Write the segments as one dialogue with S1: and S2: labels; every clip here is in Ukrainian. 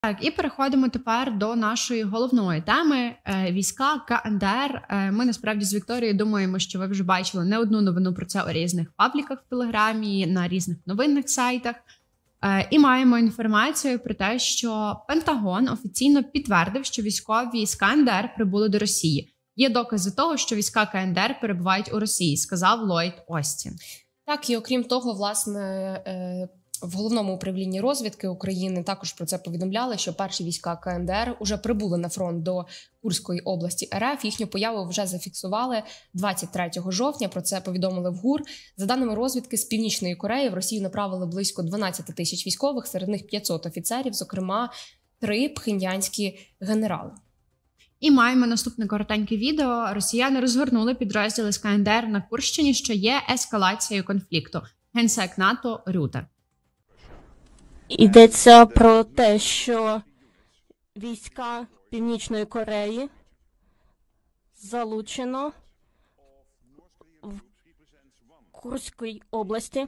S1: Так, і переходимо тепер до нашої головної теми війська КНДР. Ми насправді з Вікторією думаємо, що ви вже бачили не одну новину про це у різних пабліках в Телеграмі, на різних новинних сайтах. І маємо інформацію про те, що Пентагон офіційно підтвердив, що військові з КНДР прибули до Росії. Є докази того, що війська КНДР перебувають у Росії, сказав Ллойд Остін.
S2: Так, і окрім того, власне, в Головному управлінні розвідки України також про це повідомляли, що перші війська КНДР уже прибули на фронт до Курської області РФ. Їхню появу вже зафіксували 23 жовтня, про це повідомили в ГУР. За даними розвідки, з Північної Кореї в Росію направили близько 12 тисяч військових, серед них 500 офіцерів, зокрема 3 пхеньянські генерали.
S1: І маємо наступне коротеньке відео. Росіяни розгорнули підрозділи з КНДР на Курщині, що є ескалацією конфлікту. Генсек НАТО Рюте.
S3: Йдеться про те, що війська Північної Кореї залучено в Курській області,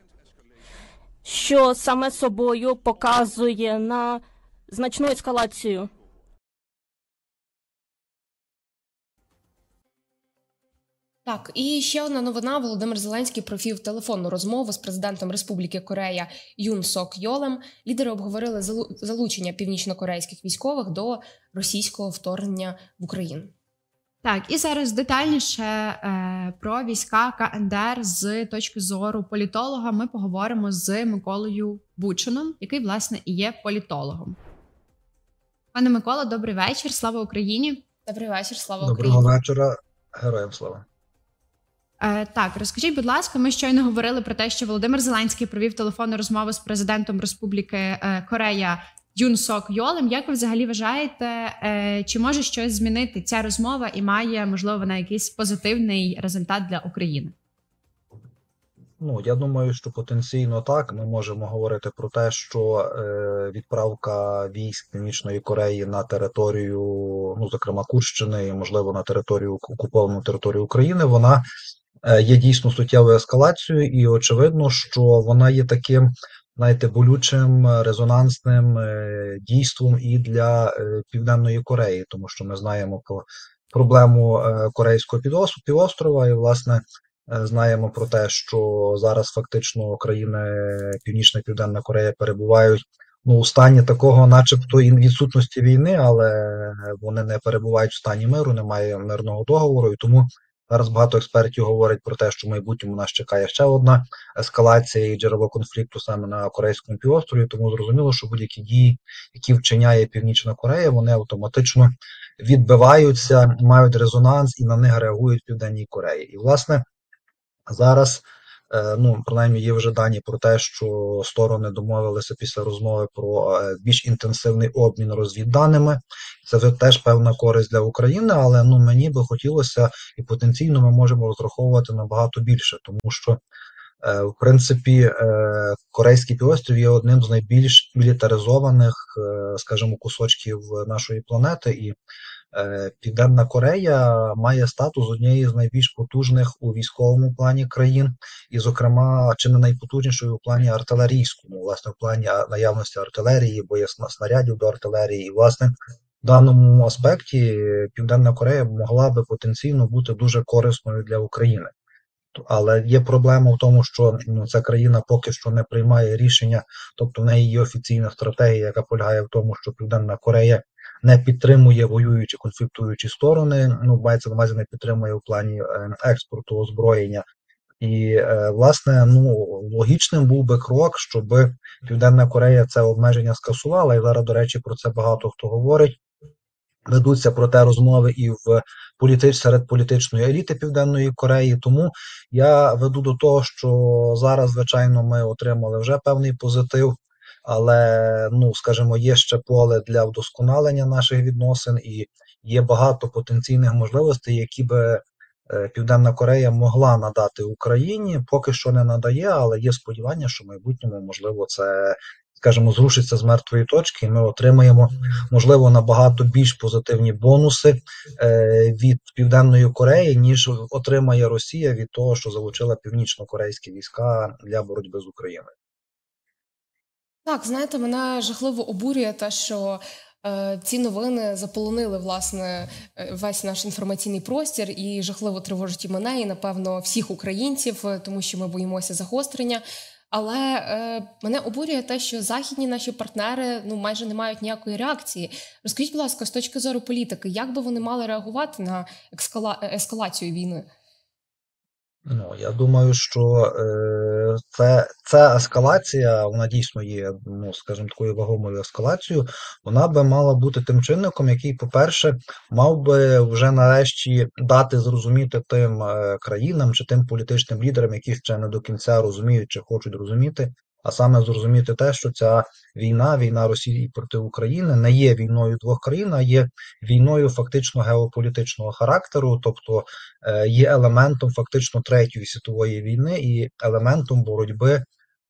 S3: що саме собою показує на значну ескалацію.
S2: Так, і ще одна новина. Володимир Зеленський провів телефонну розмову з президентом Республіки Корея Юн Сок Йолем. Лідери обговорили залучення північнокорейських військових до російського вторгнення в Україну.
S1: Так, і зараз детальніше про війська КНДР з точки зору політолога ми поговоримо з Миколою Бучином, який, власне, і є політологом. Пане Микола, добрий вечір, слава Україні.
S2: Добрий вечір, слава Україні.
S4: Доброго вечора, героям слава.
S1: Так, розкажіть, будь ласка, ми щойно говорили про те, що Володимир Зеленський провів телефонну розмову з президентом Республіки Корея Юн Сок Йолем. Як ви взагалі вважаєте, чи може щось змінити ця розмова і має, можливо, вона якийсь позитивний результат для України?
S4: Я думаю, що потенційно так. Ми можемо говорити про те, що відправка військ Північної Кореї на територію, зокрема Курщини, і, можливо, на територію окуповану територію України, вона є дійсно суттєвою ескалацією, і очевидно, що вона є таким, знаєте, болючим, резонансним дійством і для Південної Кореї, тому що ми знаємо про проблему Корейського півострова, і, власне, знаємо про те, що зараз фактично країни Північна і Південна Корея перебувають у стані такого, начебто, і відсутності війни, але вони не перебувають в стані миру, немає мирного договору, і тому зараз багато експертів говорять про те, що в майбутньому нас чекає ще одна ескалація і джерело конфлікту саме на Корейському півострові, тому зрозуміло, що будь-які дії, які вчиняє Північна Корея, вони автоматично відбиваються, мають резонанс і на них реагують в Південній Кореї. І, власне, зараз, принаймні, є вже дані про те, що сторони домовилися після розмови про більш інтенсивний обмін розвідданими. Це теж певна користь для України, але мені би хотілося, і потенційно ми можемо розраховувати набагато більше, тому що, в принципі, Корейський півострів є одним з найбільш мілітаризованих, скажімо, кусочків нашої планети, і Південна Корея має статус однієї з найбільш потужних у військовому плані країн, і, зокрема, чи не найпотужнішою у плані артилерійському, власне, в плані наявності артилерії, снарядів до артилерії. І, власне, в даному аспекті Південна Корея могла би потенційно бути дуже корисною для України. Але є проблема в тому, що ця країна поки що не приймає рішення, тобто в неї є офіційна стратегія, яка полягає в тому, що Південна Корея не підтримує воюючі, конфліктуючі сторони, мається на увазі, не підтримує в плані експорту озброєння. І, власне, логічним був би крок, щоб Південна Корея це обмеження скасувала, і зараз, до речі, про це багато хто говорить. Ведуться про те розмови і серед політичної еліти Південної Кореї, тому я веду до того, що зараз, звичайно, ми отримали вже певний позитив, але, скажімо, є ще поле для вдосконалення наших відносин і є багато потенційних можливостей, які би Південна Корея могла надати Україні, поки що не надає, але є сподівання, що в майбутньому, можливо, це, скажімо, зрушиться з мертвої точки, і ми отримаємо, можливо, набагато більш позитивні бонуси від Південної Кореї, ніж отримає Росія від того, що залучила північно-корейські війська для боротьби з Україною.
S2: Так, знаєте, мене жахливо обурює те, що ці новини заполонили, власне, весь наш інформаційний простір і жахливо тривожить і мене, і, напевно, всіх українців, тому що ми боїмося загострення. Але мене обурює те, що західні наші партнери майже не мають ніякої реакції. Розкажіть, будь ласка, з точки зору політики, як би вони мали реагувати на ескалацію війни?
S4: Ну, я думаю, що ця ескалація, вона дійсно є, ну, скажімо, такою вагомою ескалацією, вона би мала бути тим чинником, який, по-перше, мав би вже нарешті дати зрозуміти тим країнам чи тим політичним лідерам, які ще не до кінця розуміють чи хочуть розуміти, а саме зрозуміти те, що ця війна Росії проти України не є війною двох країн, а є війною фактично геополітичного характеру, тобто є елементом фактично Третьої світової війни і елементом боротьби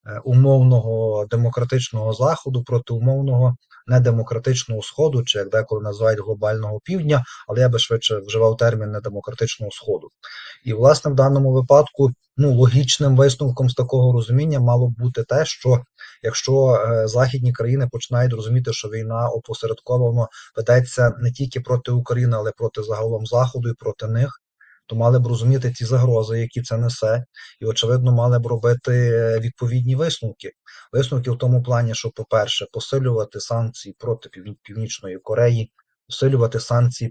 S4: умовного демократичного Заходу проти умовного недемократичного Сходу, чи як деколи називають глобального півдня, але я би швидше вживав термін недемократичного Сходу. І, власне, в даному випадку, ну, логічним висновком з такого розуміння мало б бути те, що якщо західні країни починають розуміти, що війна опосередковано ведеться не тільки проти України, але проти загалом Заходу і проти них, то мали б розуміти ці загрози, які це несе, і, очевидно, мали б робити відповідні висновки. Висновки в тому плані, що, по-перше, посилювати санкції проти Північної Кореї, посилювати санкції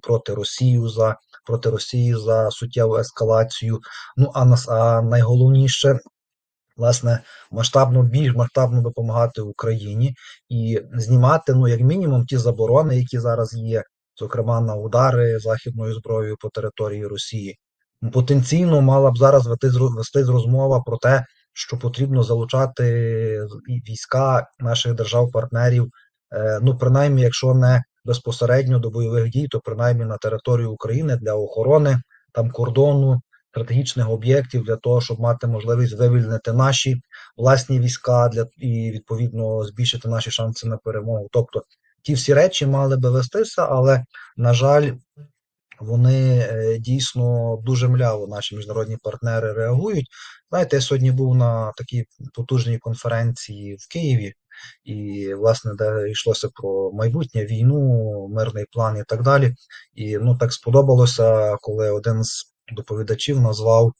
S4: проти Росії за суттєву ескалацію. Ну, а найголовніше, власне, більш масштабно допомагати Україні і знімати, ну, як мінімум, ті заборони, які зараз є, зокрема на удари західною зброєю по території Росії. Потенційно мала б зараз вестись розмова про те, що потрібно залучати війська наших держав-партнерів, ну, принаймні, якщо не безпосередньо до бойових дій, то принаймні на територію України для охорони там кордону, стратегічних об'єктів, для того, щоб мати можливість вивільнити наші власні війська і, відповідно, збільшити наші шанси на перемогу. Тобто ті всі речі мали би вестися, але, на жаль, вони дійсно дуже мляво, наші міжнародні партнери, реагують. Знаєте, я сьогодні був на такій потужній конференції в Києві, і, власне, де йшлося про майбутнє, війну, мирний план і так далі. І, ну, так сподобалося, коли один з доповідачів назвав,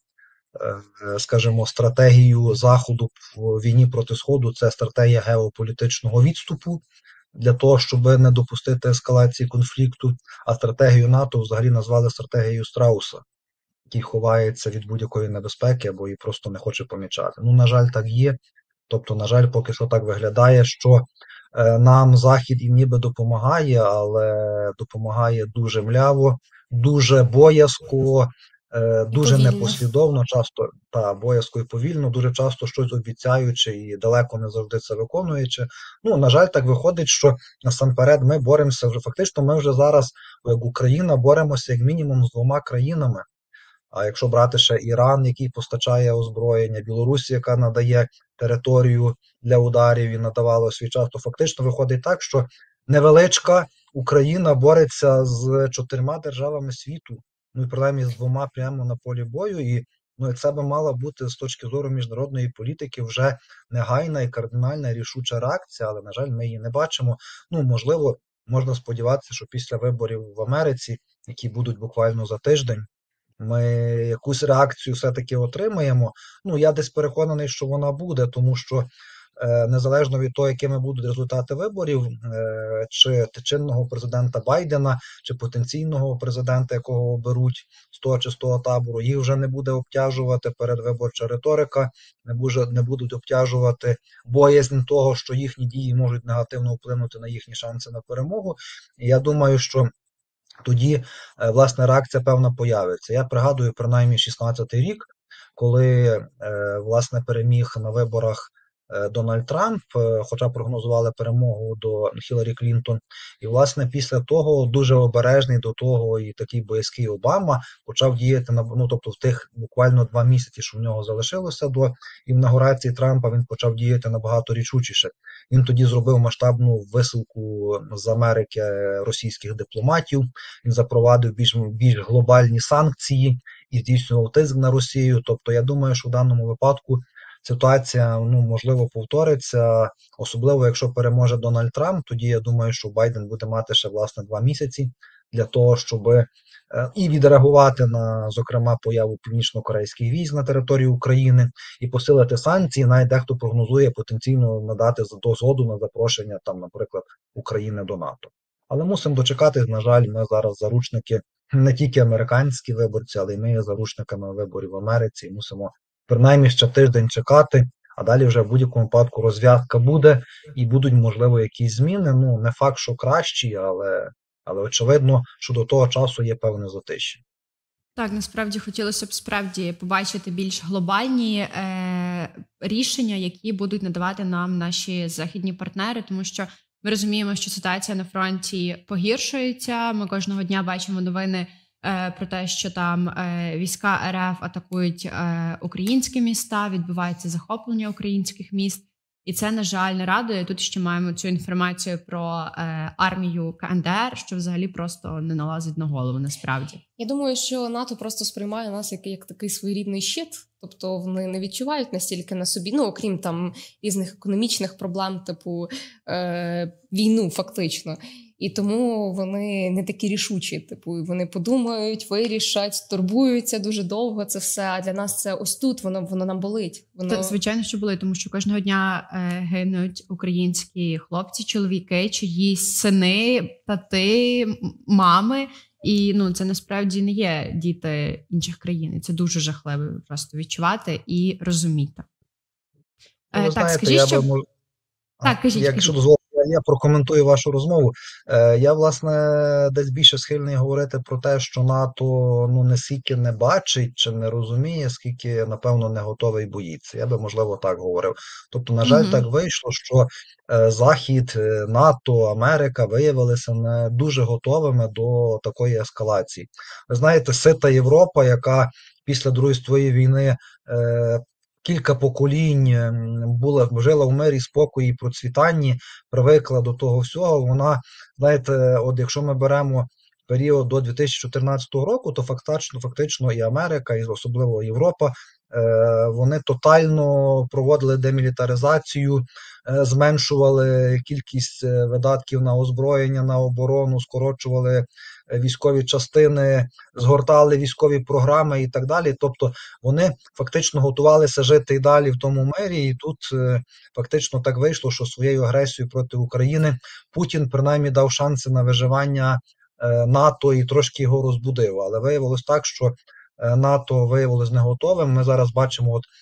S4: скажімо, стратегію Заходу в війні проти Сходу – це стратегія геополітичного відступу, для того, щоб не допустити ескалації конфлікту, а стратегію НАТО взагалі назвали стратегією Страуса, який ховається від будь-якої небезпеки або її просто не хоче помічати. Ну, на жаль, так є. Тобто, на жаль, поки що так виглядає, що нам Захід і ніби допомагає, але допомагає дуже мляво, дуже боязко, дуже непослідовно, часто боязко і повільно, дуже часто щось обіцяючи і далеко не завжди це виконуючи. Ну, на жаль, так виходить, що насамперед ми боремося вже, фактично ми вже зараз, як Україна, боремося як мінімум з двома країнами. А якщо брати ще Іран, який постачає озброєння, Білорусі, яка надає територію для ударів і надавала свій час, то фактично виходить так, що невеличка Україна бореться з 4 державами світу, ну і принаймні з 2 прямо на полі бою, і ну, це би мала бути з точки зору міжнародної політики вже негайна і кардинальна рішуча реакція, але, на жаль, ми її не бачимо. Ну, можливо, можна сподіватися, що після виборів в Америці, які будуть буквально за тиждень, ми якусь реакцію все-таки отримаємо. Ну, я десь переконаний, що вона буде, тому що незалежно від того, якими будуть результати виборів, чи чинного президента Байдена, чи потенційного президента, якого оберуть з того чи з того табору, їх вже не буде обтяжувати передвиборча риторика, не будуть обтяжувати боязнь того, що їхні дії можуть негативно вплинути на їхні шанси на перемогу. І я думаю, що тоді, власне, реакція певна появиться. Я пригадую, принаймні, 16-й рік, коли, власне, переміг на виборах Дональд Трамп, хоча прогнозували перемогу до Хіларі Клінтон. І, власне, після того дуже обережний до того і такий боязкий Обама почав діяти, ну, тобто в тих буквально 2 місяці, що в нього залишилося до інаугурації Трампа, він почав діяти набагато рішучіше. Він тоді зробив масштабну висилку з Америки російських дипломатів, він запровадив більш глобальні санкції і здійснював тиск на Росію. Тобто, я думаю, що в даному випадку ситуація, ну, можливо, повториться, особливо якщо переможе Дональд Трамп, тоді я думаю, що Байден буде мати ще, власне, 2 місяці для того, щоб і відреагувати на, зокрема, появу північно-корейських військ на території України і посилити санкції. Навіть дехто прогнозує потенційно надати згоду на запрошення, там, наприклад, України до НАТО. Але мусимо дочекатись, на жаль, ми зараз заручники не тільки американські виборці, але й ми є заручниками виборів в Америці і мусимо принаймні ще тиждень чекати, а далі вже в будь-якому випадку розв'язка буде і будуть, можливо, якісь зміни. Ну, не факт, що кращі, але очевидно, що до того часу є певне затишчя.
S1: Так, насправді хотілося б справді побачити більш глобальні рішення, які будуть надавати нам наші західні партнери, тому що ми розуміємо, що ситуація на фронті погіршується. Ми кожного дня бачимо новини про те, що там війська РФ атакують українські міста, відбувається захоплення українських міст. І це, на жаль, не радує. Тут ще маємо цю інформацію про армію КНДР, що взагалі просто не налазить на голову, насправді.
S2: Я думаю, що НАТО просто сприймає нас як такий своєрідний щит. Тобто вони не відчувають настільки на собі, ну, окрім там різних економічних проблем, типу війну фактично. І тому вони не такі рішучі. Типу, вони подумають, вирішать, турбуються дуже довго це все. А для нас це ось тут, воно нам болить.
S1: Та, звичайно, що болить, тому що кожного дня гинуть українські хлопці, чоловіки, чиїсь сини, тати, мами. І ну, це насправді не є діти інших країн. І це дуже жахливо просто відчувати і розуміти.
S4: Так, знаєте, скажіть, що... Якщо дозволите, я прокоментую вашу розмову. Я, власне, десь більше схильний говорити про те, що НАТО, ну, не скільки не бачить чи не розуміє, скільки, напевно, не готовий боїться. Я би, можливо, так говорив. Тобто, на жаль, так вийшло, що Захід, НАТО, Америка виявилися не дуже готовими до такої ескалації. Ви знаєте, сита Європа, яка після Другої світової війни кілька поколінь жила в мирі, спокої і процвітанні, привикла до того всього. Вона, знаєте, от якщо ми беремо період до 2014 року, то фактично і Америка, і особливо Європа, вони тотально проводили демілітаризацію, зменшували кількість видатків на озброєння, на оборону, скорочували військові частини, згортали військові програми і так далі. Тобто вони фактично готувалися жити і далі в тому мирі, і тут фактично так вийшло, що своєю агресією проти України Путін принаймні дав шанси на виживання НАТО і трошки його розбудив. Але виявилось так, що НАТО виявилось не готовим. Ми зараз бачимо, от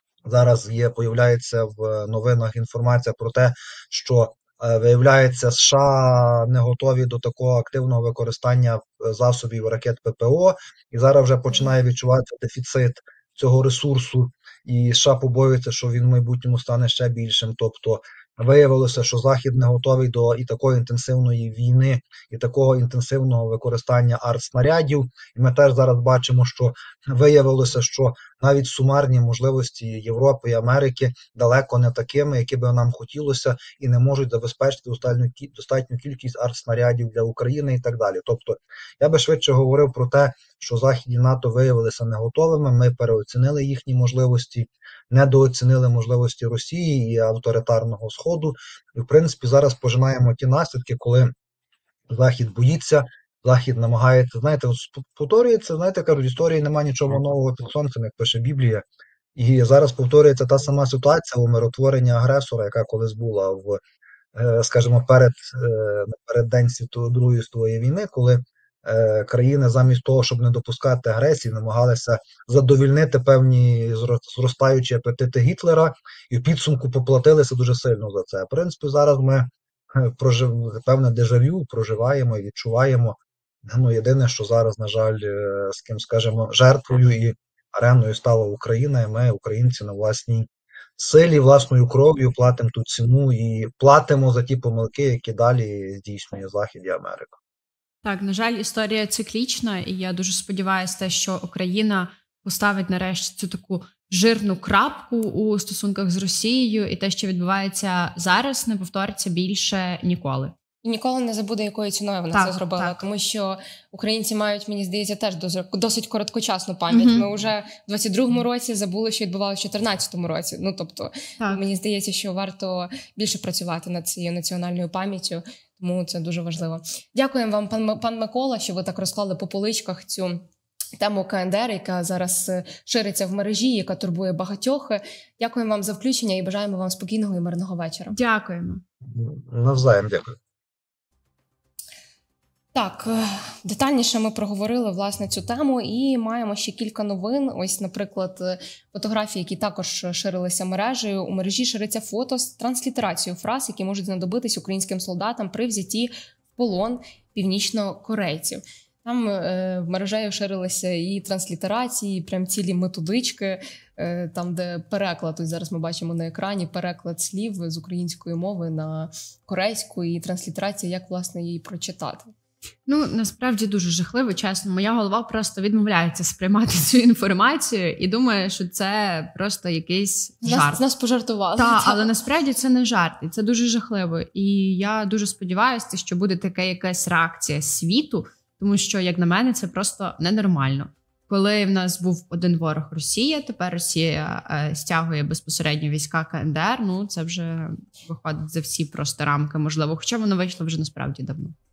S4: зараз появляється в новинах інформація про те, що виявляється, США не готові до такого активного використання засобів ракет ППО, і зараз вже починає відчуватися дефіцит цього ресурсу, і США побоюється, що він в майбутньому стане ще більшим. Тобто виявилося, що Захід не готовий до і такої інтенсивної війни, і такого інтенсивного використання артснарядів. І ми теж зараз бачимо, що виявилося, що навіть сумарні можливості Європи і Америки далеко не такими, які би нам хотілося, і не можуть забезпечити достатню кількість артснарядів для України і так далі. Тобто я би швидше говорив про те, що Захід і НАТО виявилися не готовими, ми переоцінили їхні можливості, недооцінили можливості Росії і авторитарного Сходу. І, в принципі, зараз пожинаємо ті наслідки, коли Захід боїться, Захід намагається, знаєте, повторюється, знаєте, кажуть, в історії немає нічого нового під сонцем, як пише Біблія. І зараз повторюється та сама ситуація умиротворення агресора, яка колись була в, скажімо, переддень Другої світової війни, коли країни замість того, щоб не допускати агресії, намагалися задовільнити певні зростаючі апетити Гітлера, і в підсумку поплатилися дуже сильно за це. В принципі, зараз ми певне дежавю проживаємо і відчуваємо. Ну, єдине, що зараз, на жаль, з ким, скажімо, жертвою і ареною стала Україна, і ми, українці, на власній силі, власною кров'ю платимо ту ціну і платимо за ті помилки, які далі здійснює Захід і Америка.
S1: Так, на жаль, історія циклічна, і я дуже сподіваюся, що Україна поставить нарешті цю таку жирну крапку у стосунках з Росією, і те, що відбувається зараз, не повториться більше ніколи.
S2: І ніколи не забуде, якою ціною вона це зробила. Тому що українці мають, мені здається, теж досить короткочасну пам'ять. Ми вже в 22-му році забули, що відбувалося в 14-му році. Ну, тобто, мені здається, що варто більше працювати над цією національною пам'яттю. Тому це дуже важливо. Дякуємо вам, пан Микола, що ви так розклали по поличках цю тему КНДР, яка зараз шириться в мережі, яка турбує багатьох. Дякуємо вам за включення і бажаємо вам спокійного і мирного вечора.
S1: Дякуємо.
S4: Навзаєм дякую.
S2: Так, детальніше ми проговорили, власне, цю тему і маємо ще кілька новин. Ось, наприклад, фотографії, які також ширилися мережею. У мережі шириться фото з транслітерацією фраз, які можуть знадобитись українським солдатам при взятті в полон північнокорейців. Там мережею ширилися і транслітерації, і прям цілі методички, там, де переклад, ось зараз ми бачимо на екрані, переклад слів з української мови на корейську і транслітерація, як, власне, її прочитати.
S1: Ну, насправді дуже жахливо, чесно. Моя голова просто відмовляється сприймати цю інформацію і думає, що це просто якийсь жарт.
S2: З нас пожартували.
S1: Так, але насправді це не жарт, і це дуже жахливо. І я дуже сподіваюся, що буде така якась реакція світу, тому що, як на мене, це просто ненормально. Коли в нас був один ворог Росія, тепер Росія стягує безпосередньо війська КНДР, ну це вже виходить за всі просто рамки, можливо. Хоча воно вийшло вже насправді давно.